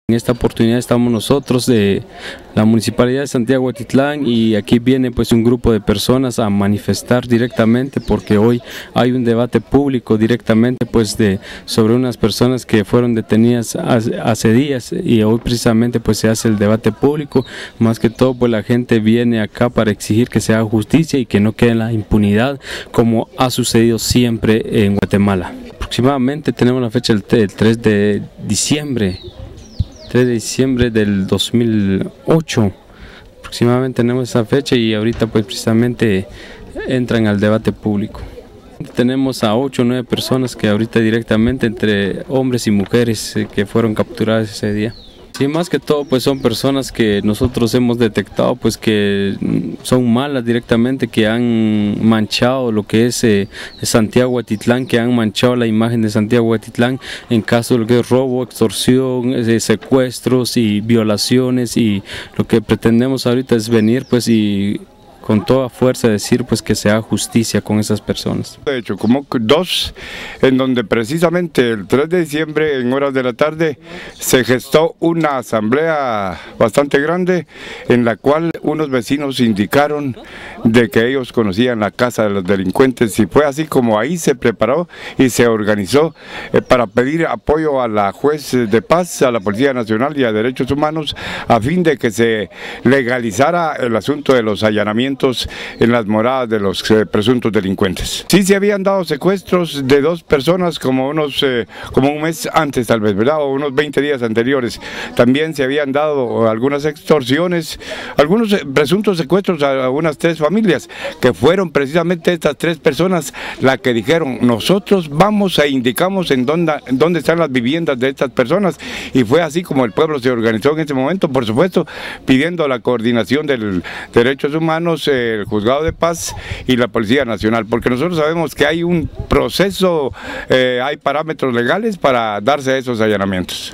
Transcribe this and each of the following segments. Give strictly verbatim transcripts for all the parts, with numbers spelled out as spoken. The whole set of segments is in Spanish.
En esta oportunidad estamos nosotros de la Municipalidad de Santiago Atitlán y aquí viene pues un grupo de personas a manifestar directamente porque hoy hay un debate público directamente pues de sobre unas personas que fueron detenidas hace, hace días y hoy precisamente pues se hace el debate público. Más que todo pues la gente viene acá para exigir que se haga justicia y que no quede en la impunidad como ha sucedido siempre en Guatemala. Aproximadamente tenemos la fecha del tres de diciembre. tres de diciembre del dos mil ocho, aproximadamente tenemos esa fecha y ahorita pues precisamente entran al debate público. Tenemos a ocho o nueve personas que ahorita directamente entre hombres y mujeres que fueron capturadas ese día. Sí, más que todo pues son personas que nosotros hemos detectado pues que son malas directamente, que han manchado lo que es eh, Santiago Atitlán, que han manchado la imagen de Santiago Atitlán en caso de lo que es robo, extorsión, eh, secuestros y violaciones, y lo que pretendemos ahorita es venir pues y con toda fuerza decir pues que se haga justicia con esas personas. De hecho, como dos, en donde precisamente el tres de diciembre en horas de la tarde se gestó una asamblea bastante grande en la cual unos vecinos indicaron de que ellos conocían la casa de los delincuentes y fue así como ahí se preparó y se organizó eh, para pedir apoyo a la juez de paz, a la Policía Nacional y a Derechos Humanos a fin de que se legalizara el asunto de los allanamientos en las moradas de los eh, presuntos delincuentes. Sí se habían dado secuestros de dos personas como unos eh, como un mes antes tal vez, ¿verdad? O unos veinte días anteriores. También se habían dado algunas extorsiones, algunos eh, presuntos secuestros a unas tres familias, que fueron precisamente estas tres personas las que dijeron: nosotros vamos e indicamos en dónde, en dónde están las viviendas de estas personas, y fue así como el pueblo se organizó en ese momento, por supuesto, pidiendo la coordinación del Derechos Humanos, el Juzgado de Paz y la Policía Nacional, porque nosotros sabemos que hay un proceso, eh, hay parámetros legales para darse esos allanamientos.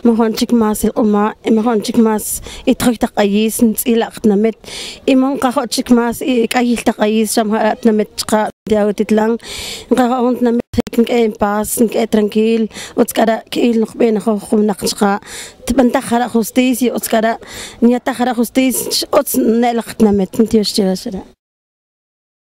justicia,